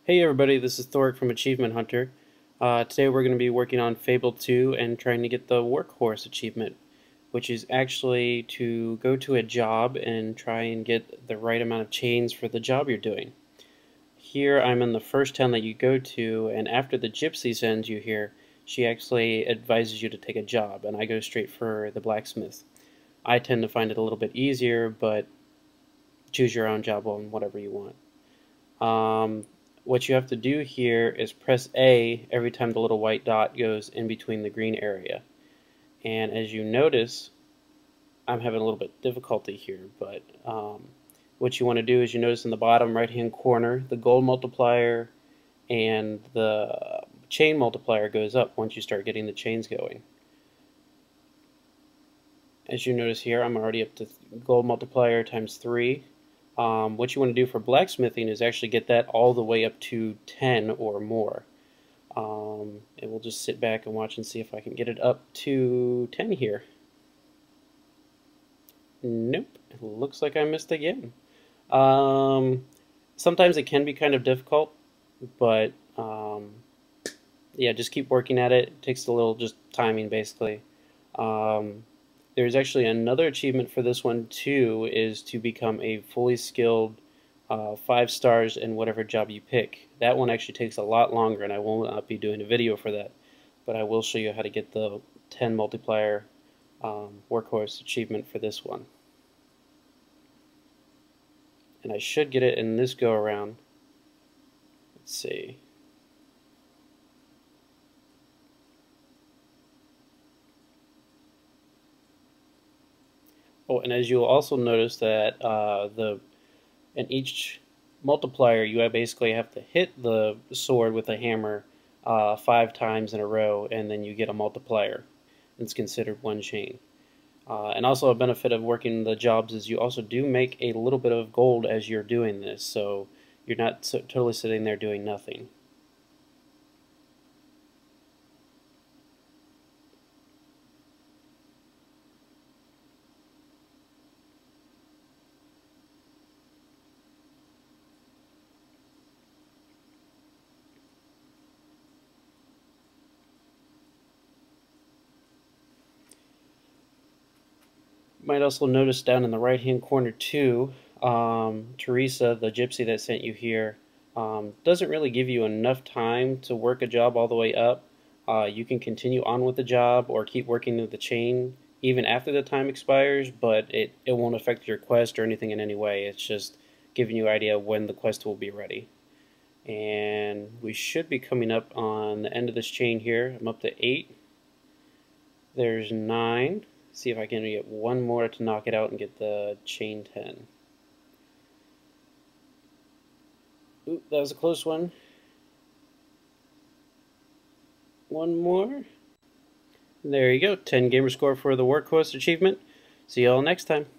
Hey everybody, this is Thoric from Achievement Hunter. Today we're going to be working on Fable 2 and trying to get the Workhorse achievement, which is actually to go to a job and try and get the right amount of chains for the job you're doing. Here I'm in the first town that you go to, and after the gypsy sends you here, she actually advises you to take a job, and I go straight for the blacksmith. I tend to find it a little bit easier, but choose your own job on whatever you want. What you have to do here is press A every time the little white dot goes in between the green area. And as you notice, I'm having a little bit of difficulty here, but what you want to do is you notice in the bottom right hand corner the gold multiplier and the chain multiplier goes up once you start getting the chains going. As you notice here, I'm already up to gold multiplier times 3. What you want to do for blacksmithing is actually get that all the way up to 10 or more. And we'll just sit back and watch and see if I can get it up to 10 here. Nope, it looks like I missed again. Sometimes it can be kind of difficult, but yeah, just keep working at it. It takes a little just timing, basically. There's actually another achievement for this one too, is to become a fully skilled 5 stars in whatever job you pick. That one actually takes a lot longer, and I will not be doing a video for that, but I will show you how to get the 10 multiplier Workhorse achievement for this one. And I should get it in this go around. Let's see. Oh, and as you'll also notice that in each multiplier you basically have to hit the sword with a hammer 5 times in a row, and then you get a multiplier. It's considered one chain. And also a benefit of working the jobs is you also do make a little bit of gold as you're doing this, so you're not totally sitting there doing nothing. You might also notice down in the right hand corner too, Teresa, the gypsy that sent you here, doesn't really give you enough time to work a job all the way up. You can continue on with the job or keep working the chain even after the time expires, but it won't affect your quest or anything in any way. It's just giving you an idea when the quest will be ready. And we should be coming up on the end of this chain here. I'm up to 8. There's 9. See if I can get one more to knock it out and get the chain 10. Ooh, that was a close one. One more. There you go, 10 gamer score for the Workhorse achievement. See y'all next time.